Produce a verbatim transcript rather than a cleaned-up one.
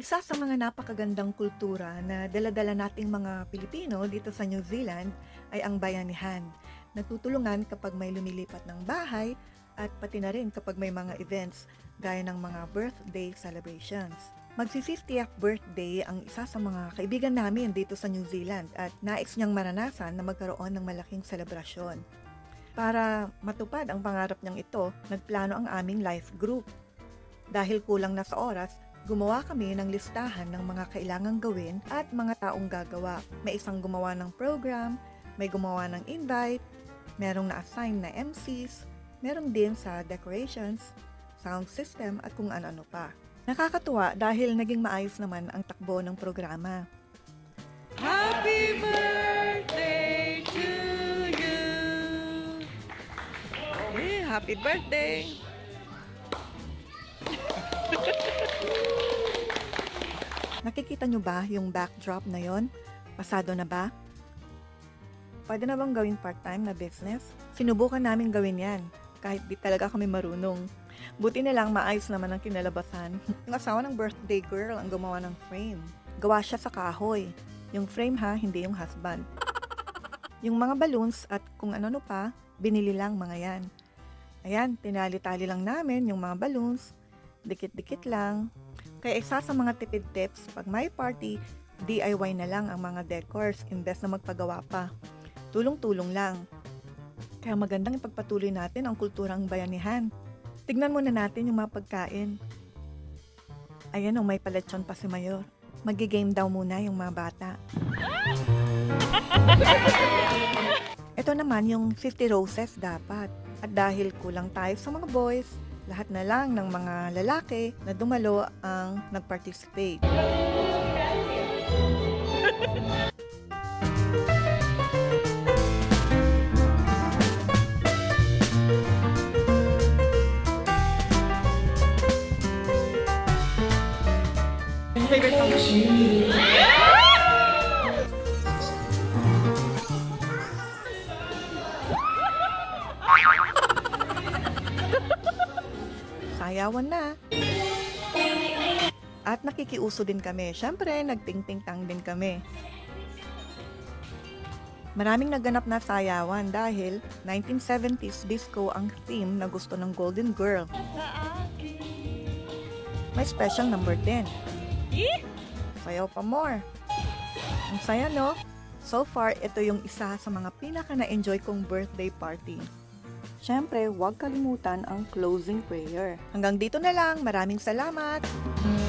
Isa sa mga napakagandang kultura na dala-dala nating mga Pilipino dito sa New Zealand ay ang bayanihan. Nagtutulungan kapag may lumilipat ng bahay at pati na rin kapag may mga events gaya ng mga birthday celebrations. Magsi-fiftieth birthday ang isa sa mga kaibigan namin dito sa New Zealand at nais niyang maranasan na magkaroon ng malaking selebrasyon. Para matupad ang pangarap niyang ito, nagplano ang aming life group. Dahil kulang na sa oras, gumawa kami ng listahan ng mga kailangang gawin at mga taong gagawa. May isang gumawa ng program, may gumawa ng invite, merong na-assign na M Cs, meron din sa decorations, sound system at kung ano-ano pa. Nakakatuwa dahil naging maayos naman ang takbo ng programa. Happy birthday to you! Hey, happy birthday! Nakikita nyo ba yung backdrop na yon? Pasado na ba? Pwede na bang gawing part-time na business? Sinubukan namin gawin yan, kahit di talaga kami marunong. Buti na lang maayos naman ang kinalabasan. Yung asawa ng birthday girl ang gumawa ng frame. Gawa siya sa kahoy. Yung frame ha, hindi yung husband. Yung mga balloons at kung ano-ano pa, binili lang mga yan. Ayan, tinali-tali lang namin yung mga balloons. Dikit-dikit lang. Kaya isa sa mga tipid tips, pag may party, D I Y na lang ang mga decors imbes na magpagawa pa. Tulong-tulong lang. Kaya magandang ipagpatuloy natin ang kulturang bayanihan. Tignan muna natin yung mga pagkain. Ayan o, may paletsyon pa si Mayor. Magigame daw muna yung mga bata. Ito naman yung fifty roses dapat. At dahil kulang tayo sa mga boys, lahat na lang ng mga lalaki na dumalo ang nag-participate. Favorite song? Sayawan na. At nakikiuso din kami. Siyempre, nagting-ting-tang din kami. Maraming naganap na sayawan dahil nineteen seventies disco ang theme na gusto ng Golden Girl. May special number din. Sayaw pa more. Ang saya no? So far, ito yung isa sa mga pinaka na-enjoy kong birthday party. Siyempre, huwag kalimutan ang closing prayer. Hanggang dito na lang. Maraming salamat!